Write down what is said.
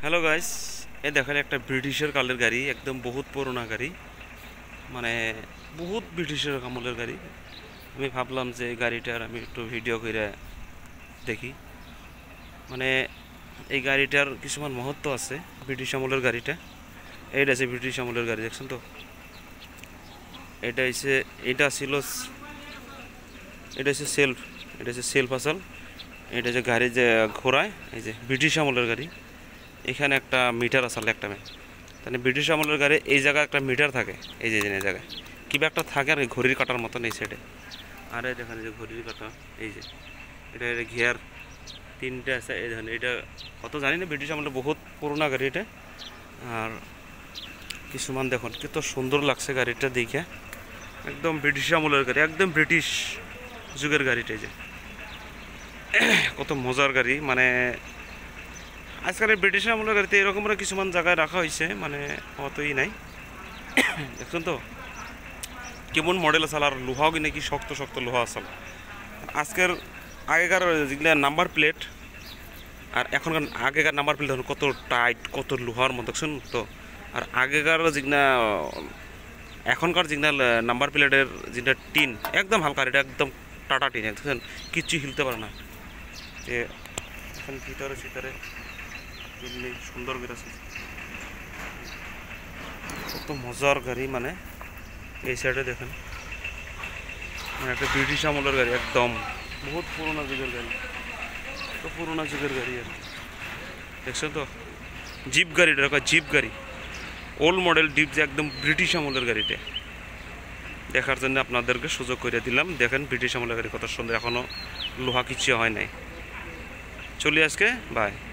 Hello guys, এই দেখেন একটা ব্রিটিশের কালের গাড়ি, একদম বহুত পুরোনো গাড়ি, মানে বহুত ব্রিটিশের আমলের গাড়ি। আমি ভাবলাম যে এই গাড়িটার আমি একটু ভিডিও করে দেখি। মানে এই গাড়িটার কিছুমান মহত্ব আছে। ব্রিটিশ আমলের গাড়িটা, এইটা আছে ব্রিটিশ আমলের গাড়ি, দেখছেন তো? এটা হচ্ছে, এটা ছিল, এটা হচ্ছে সেলফ, এটা হচ্ছে সেলফ আসল। এটা যে গাড়ি যে ঘোরায়, এই যে ব্রিটিশ আমলের গাড়ি। এখানে একটা মিটার আসলে একটা তাহলে ব্রিটিশ আমলের গাড়ি এই জায়গায় একটা মিটার থাকে, এই যে এই জায়গায় কিবা একটা থাকে আর ঘড়ির কাটার মতন এই সাইডে। আর এই দেখেন যে ঘড়ির কাটা, এই যে এটা ঘিয়ার তিনটে আছে। এই দেখেন, এটা কত জানি না, ব্রিটিশ আমলের বহুত পুরোনো গাড়ি এটা। আর কিছুমান দেখুন কত সুন্দর লাগছে গাড়িটা দেখে, একদম ব্রিটিশ আমলের গাড়ি, একদম ব্রিটিশ যুগের গাড়িটা। যে কত মজার গাড়ি, মানে আজকাল ব্রিটিশ আমলের গাড়িতে এরকম কিছুমান জায়গায় রাখা হয়েছে, মানে অতই নাই। দেখছেন তো কেমন মডেল আসাল, আর লোহাও কিনে কি শক্ত শক্ত লোহা আসাল। আজকের আগেকার যেগুলো নাম্বার প্লেট আর এখনকার আগেকার নাম্বার প্লেট দেখুন কত টাইট, কত লোহার মতো, দেখছেন তো? আর আগেকার যেগুলা এখনকার যেগুলা নাম্বার প্লেটের যেটা টিন একদম হালকা, এটা একদম টাটা টিন, দেখছেন কিচ্ছু হিলতে পারে না। যে এখন ভিতরে ভিতরে সুন্দর করে আছে, কত মজার গাড়ি। মানে এই সাইডে দেখেন, মানে একটা ব্রিটিশ আমলের গাড়ি, একদম বহুত পুরোনো যুগের গাড়ি, তো পুরোনো যুগের গাড়ি আর দেখছেন তো? জিপ গাড়িটা দেখো, জিপ গাড়ি, ওল্ড মডেল ডিপ, যে একদম ব্রিটিশ আমলের গাড়িটা দেখার জন্য আপনাদেরকে সুযোগ করে দিলাম। দেখেন ব্রিটিশ আমলের গাড়ি কত সুন্দর, এখনও লোহা কিছু হয় নাই। চলি আজকে, বাই।